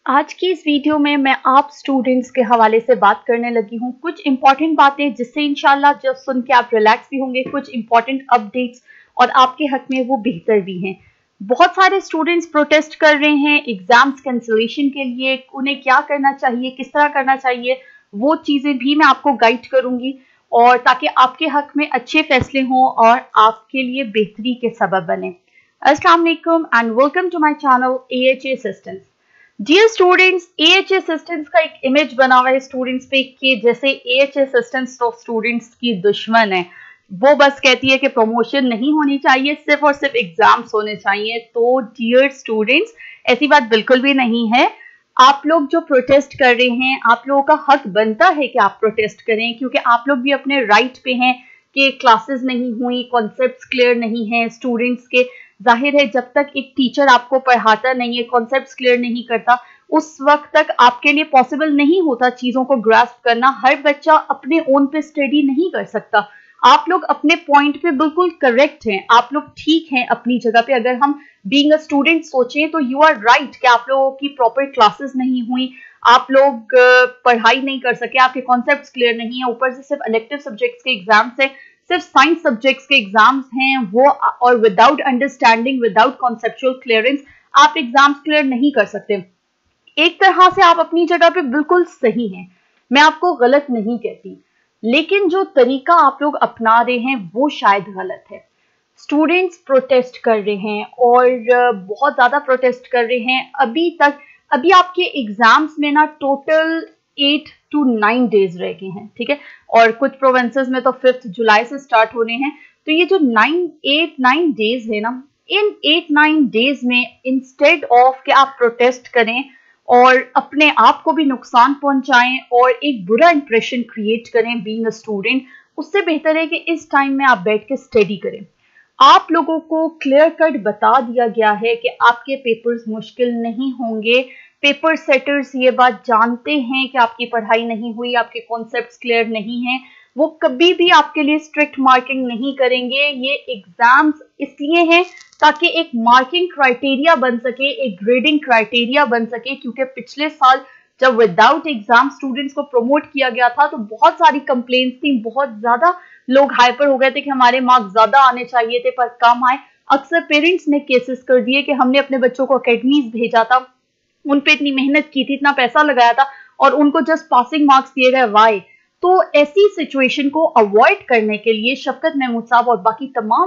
आज की इस वीडियो में मैं आप स्टूडेंट्स के हवाले से बात करने लगी हूँ कुछ इंपॉर्टेंट बातें जिससे इंशाल्लाह जब सुन के आप रिलैक्स भी होंगे, कुछ इंपॉर्टेंट अपडेट्स और आपके हक में वो बेहतर भी हैं। बहुत सारे स्टूडेंट्स प्रोटेस्ट कर रहे हैं एग्जाम्स कैंसिलेशन के लिए, उन्हें क्या करना चाहिए, किस तरह करना चाहिए, वो चीज़ें भी मैं आपको गाइड करूँगी और ताकि आपके हक में अच्छे फैसले हों और आपके लिए बेहतरी के सबब बने। अस्सलाम वालेकुम and welcome to my channel AHA Assistance। Dear students, AHA assistance का एक इमेज बना हुआ है स्टूडेंट्स पे कि जैसे AHA असिस्टेंट्स तो स्टूडेंट्स की दुश्मन है, वो बस कहती है कि प्रमोशन नहीं होनी चाहिए, सिर्फ और सिर्फ एग्जाम्स होने चाहिए। तो डियर स्टूडेंट्स, ऐसी बात बिल्कुल भी नहीं है। आप लोग जो प्रोटेस्ट कर रहे हैं, आप लोगों का हक बनता है कि आप प्रोटेस्ट करें, क्योंकि आप लोग भी अपने राइट पे हैं कि क्लासेस नहीं हुई, कॉन्सेप्ट्स क्लियर नहीं है स्टूडेंट्स के। जाहिर है जब तक एक टीचर आपको पढ़ाता नहीं है, कॉन्सेप्ट्स क्लियर नहीं करता, उस वक्त तक आपके लिए पॉसिबल नहीं होता चीज़ों को ग्रास्प करना। हर बच्चा अपने ओन पे स्टडी नहीं कर सकता। आप लोग अपने पॉइंट पे बिल्कुल करेक्ट हैं, आप लोग ठीक हैं अपनी जगह पे। अगर हम बीइंग अ स्टूडेंट सोचें तो यू आर राइट कि आप लोगों की प्रॉपर क्लासेस नहीं हुई, आप लोग पढ़ाई नहीं कर सके, आपके कॉन्सेप्ट्स क्लियर नहीं है, ऊपर से सिर्फ इलेक्टिव सब्जेक्ट्स के एग्जाम्स है, सिर्फ साइंस सब्जेक्ट्स के एग्जाम्स हैं वो, और without understanding, without conceptual clearance आप एग्जाम्स क्लियर नहीं कर सकते। एक तरह से आप अपनी जगह पे बिल्कुल सही हैं, मैं आपको गलत नहीं कहती, लेकिन जो तरीका आप लोग अपना रहे हैं वो शायद गलत है। स्टूडेंट्स प्रोटेस्ट कर रहे हैं और बहुत ज्यादा प्रोटेस्ट कर रहे हैं। अभी आपके एग्जाम्स में ना टोटल 8 to 9 डेज रह गए हैं, ठीक है, और कुछ प्रोविंसेस में तो 5 जुलाई से स्टार्ट होने हैं। तो ये जो 8-9 डेज है ना, इन 8-9 डेज में इंस्टेड ऑफ कि आप प्रोटेस्ट करें और अपने आप को भी नुकसान पहुंचाएं और एक बुरा इंप्रेशन क्रिएट करें बीइंग अ स्टूडेंट, उससे बेहतर है कि इस टाइम में आप बैठ के स्टडी करें। आप लोगों को क्लियर कट बता दिया गया है कि आपके पेपर्स मुश्किल नहीं होंगे। पेपर सेटर्स ये बात जानते हैं कि आपकी पढ़ाई नहीं हुई, आपके कॉन्सेप्ट्स क्लियर नहीं हैं, वो कभी भी आपके लिए स्ट्रिक्ट मार्किंग नहीं करेंगे। ये एग्जाम्स इसलिए हैं ताकि एक मार्किंग क्राइटेरिया बन सके, एक ग्रेडिंग क्राइटेरिया बन सके, क्योंकि पिछले साल जब विदाउट एग्जाम स्टूडेंट्स को प्रमोट किया गया था तो बहुत सारी कंप्लेंट्स थी, बहुत ज्यादा लोग हाइपर हो गए थे कि हमारे मार्क्स ज्यादा आने चाहिए थे पर कम आए। अक्सर पेरेंट्स ने केसेस कर दिए कि हमने अपने बच्चों को अकेडमीज भेजा था, उन पे इतनी मेहनत की थी, इतना पैसा लगाया था और उनको जस्ट पासिंग मार्क्स दिए गए, वाई। तो ऐसी सिचुएशन को अवॉइड करने के लिए शफकत महमूद साहब और बाकी तमाम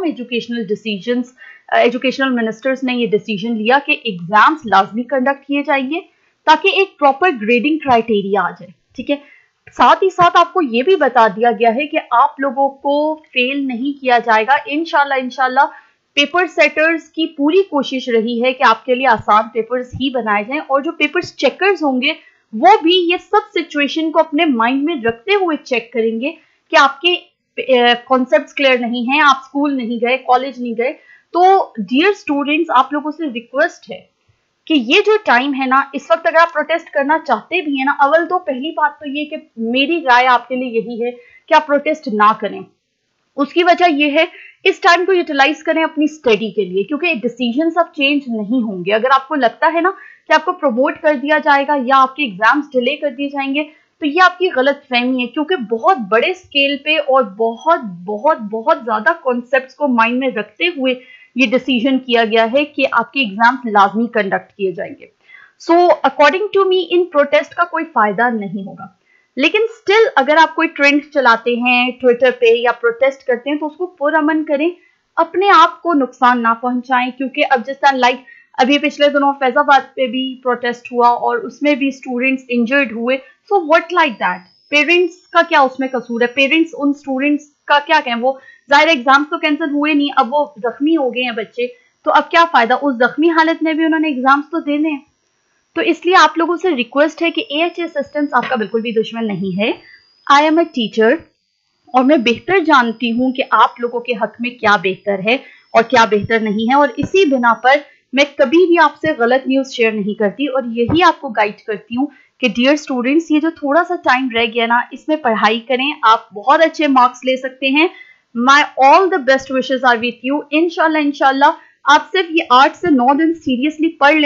एजुकेशनल मिनिस्टर्स ने ये डिसीजन लिया कि एग्जाम्स लाजमी कंडक्ट किए जाएंगे ताकि एक प्रॉपर ग्रेडिंग क्राइटेरिया आ जाए, ठीक है। साथ ही साथ आपको ये भी बता दिया गया है कि आप लोगों को फेल नहीं किया जाएगा इंशाल्लाह। पेपर सेटर्स की पूरी कोशिश रही है कि आपके लिए आसान पेपर्स ही बनाए जाएं और जो पेपर्स चेकर्स होंगे वो भी ये सब सिचुएशन को अपने माइंड में रखते हुए चेक करेंगे कि आपके कॉन्सेप्ट्स क्लियर नहीं हैं, आप स्कूल नहीं गए, कॉलेज नहीं गए। तो डियर स्टूडेंट्स, आप लोगों से रिक्वेस्ट है कि ये जो टाइम है ना, इस वक्त अगर आप प्रोटेस्ट करना चाहते भी हैं ना, अव्वल तो पहली बात तो ये कि मेरी राय आपके लिए यही है कि आप प्रोटेस्ट ना करें। उसकी वजह यह है, इस टाइम को यूटिलाइज करें अपनी स्टडी के लिए, क्योंकि डिसीजन अब चेंज नहीं होंगे। अगर आपको लगता है ना कि आपको प्रमोट कर दिया जाएगा या आपके एग्जाम्स डिले कर दिए जाएंगे तो ये आपकी गलत फहमी है, क्योंकि बहुत बड़े स्केल पे और बहुत बहुत बहुत ज्यादा कॉन्सेप्ट्स को माइंड में रखते हुए ये डिसीजन किया गया है कि आपके एग्जाम्स लाजमी कंडक्ट किए जाएंगे। सो अकॉर्डिंग टू मी इन प्रोटेस्ट का कोई फायदा नहीं होगा, लेकिन स्टिल अगर आप कोई ट्रेंड चलाते हैं ट्विटर पे या प्रोटेस्ट करते हैं तो उसको पुरअमन करें, अपने आप को नुकसान ना पहुंचाएं। क्योंकि अब जिस तरह लाइक अभी पिछले दिनों फैजाबाद पे भी प्रोटेस्ट हुआ और उसमें भी स्टूडेंट्स इंजर्ड हुए, so what like that, parents का क्या उसमें कसूर है? पेरेंट्स उन स्टूडेंट्स का क्या कहें? वो जाहिर एग्जाम्स तो कैंसिल हुए नहीं, अब वो जख्मी हो गए हैं बच्चे, तो अब क्या फायदा, उस जख्मी हालत में भी उन्होंने एग्जाम्स तो देने हैं। तो इसलिए आप लोगों से रिक्वेस्ट है कि AHA असिस्टेंस आपका बिल्कुल भी दुश्मन नहीं है। आई एम अ टीचर और मैं बेहतर जानती हूँ कि आप लोगों के हक में क्या बेहतर है और क्या बेहतर नहीं है, और इसी बिना पर मैं कभी भी आपसे गलत न्यूज शेयर नहीं करती और यही आपको गाइड करती हूँ कि डियर स्टूडेंट्स, ये जो थोड़ा सा टाइम रह गया ना, इसमें पढ़ाई करें, आप बहुत अच्छे मार्क्स ले सकते हैं। My all the best wishes are with you. इंशाल्लाह आप सिर्फ ये 8 से 9 दिन सीरियसली पढ़ लेना,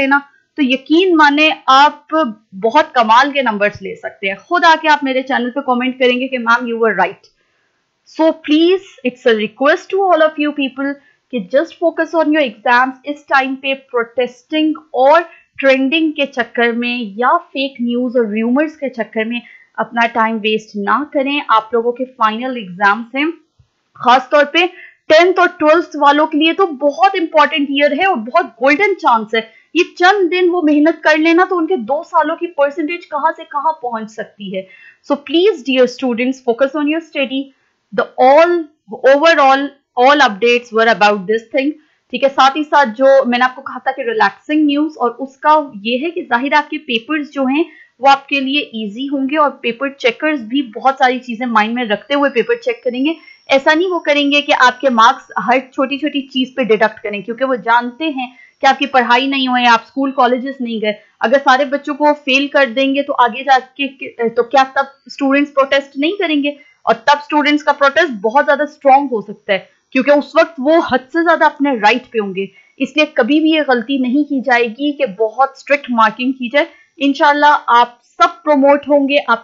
तो यकीन माने आप बहुत कमाल के नंबर्स ले सकते हैं। खुद आके आप मेरे चैनल पे कमेंट करेंगे कि ma'am you were right. So please it's a request to all of you people कि just focus on your exams. इस टाइम पे प्रोटेस्टिंग और ट्रेंडिंग के चक्कर में या फेक न्यूज और रूमर्स के चक्कर में अपना टाइम वेस्ट ना करें। आप लोगों के फाइनल एग्जाम्स हैं, खासतौर पे 10th और 12th वालों के लिए तो बहुत इंपॉर्टेंट ईयर है और बहुत गोल्डन चांस है। ये चंद दिन वो मेहनत कर लेना तो उनके 2 सालों की परसेंटेज कहां से कहां पहुंच सकती है। So please dear students, focus on your study. The overall all updates were about this thing. ठीक है, साथ ही साथ जो मैंने आपको कहा था कि रिलैक्सिंग न्यूज, और उसका ये है कि जाहिर आपके पेपर्स जो हैं वो आपके लिए इजी होंगे और पेपर चेकर्स भी बहुत सारी चीजें माइंड में रखते हुए पेपर चेक करेंगे। ऐसा नहीं वो करेंगे कि आपके मार्क्स हर छोटी छोटी चीज पे डिडक्ट करें, क्योंकि वो जानते हैं कि आपकी पढ़ाई नहीं हुई, आप स्कूल कॉलेजेस नहीं गए। अगर सारे बच्चों को फेल कर देंगे तो आगे जाके तो क्या तब स्टूडेंट्स प्रोटेस्ट नहीं करेंगे? और तब स्टूडेंट्स का प्रोटेस्ट बहुत ज्यादा स्ट्रांग हो सकता है, क्योंकि उस वक्त वो हद से ज्यादा अपने राइट पे होंगे। इसलिए कभी भी ये गलती नहीं की जाएगी कि बहुत स्ट्रिक्ट मार्किंग की जाए। इंशाल्लाह आप सब प्रमोट होंगे, आप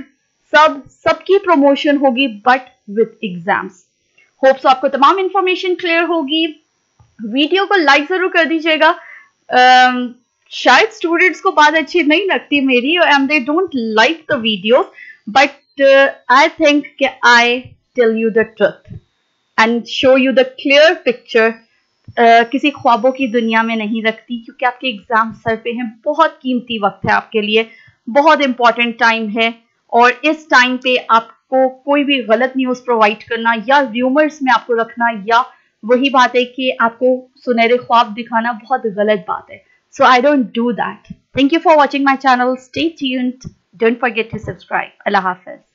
सबकी प्रमोशन होगी, बट विद एग्जाम्स। होप्स आपको तमाम इंफॉर्मेशन क्लियर होगी। वीडियो को लाइक जरूर कर दीजिएगा। शायद स्टूडेंट्स को बात अच्छी नहीं लगती मेरी and they don't like the videos, but I think कि I tell you the truth and show you the clear picture. किसी ख्वाबों की दुनिया में नहीं रखती, क्योंकि आपके एग्जाम सर पे हैं। बहुत कीमती वक्त है आपके लिए, बहुत इंपॉर्टेंट टाइम है, और इस टाइम पे आपको कोई भी गलत न्यूज प्रोवाइड करना या रूमर्स में आपको रखना, या वही बात है कि आपको सुनहरे ख्वाब दिखाना, बहुत गलत बात है। So I don't do that. Thank you for watching my channel. Stay tuned, don't forget to subscribe. अल्लाह हाफिज।